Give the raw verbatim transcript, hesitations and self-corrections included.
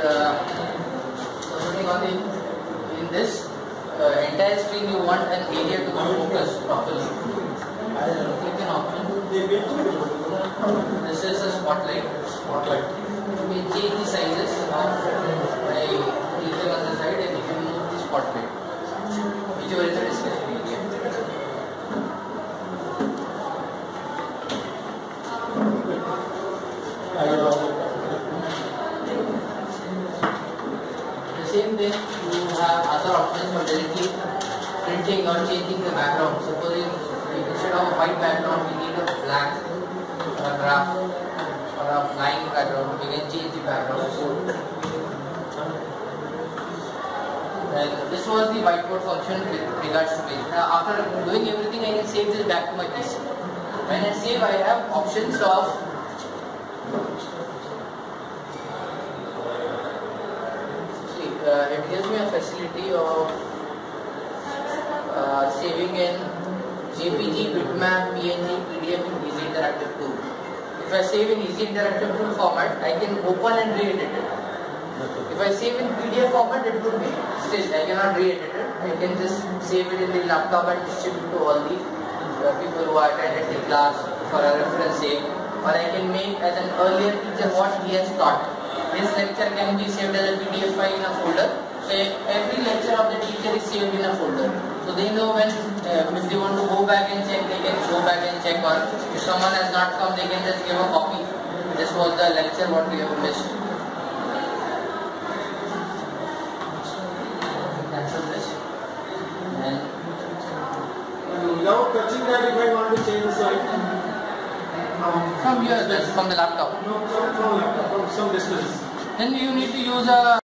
uh, putting on the, in this uh, entire screen you want an area to focus properly. Click an option. This is a spotlight. Spotlight. You may change the sizes by clicking on the side and you can move the spotlight. Whichever is the discussion area. The same thing, you have other options for directly printing or changing the background. Suppose instead of a white background, we need a black or a graph or a line background. We can change the background. And this was the whiteboard function with regards to page. Now, after doing everything, I can save this back to my P C. When I save, I have options of see, uh, it gives me a facility of uh, saving in J P G, bitmap, P N G, P D F in Easy Interactive Tool. If I save in Easy Interactive Tool format, I can open and re-edit it. If I save in P D F format, it would be still, I cannot re-edit it. I can just save it in the laptop and distribute to all the uh, people who attended the class for a reference sake. Or I can make as an earlier teacher what he has taught. This lecture can be saved as a P D F file in a folder. So every lecture of the teacher is saved in a folder. So they know when, uh, if they want to go back and check, they can go back and check. Or if someone has not come, they can just give a copy. This was the lecture what we have missed. Cancel this. And without touching that, if I want to change the slide from here, just from the laptop. No, from, from laptop, from some distance. Then you need to use a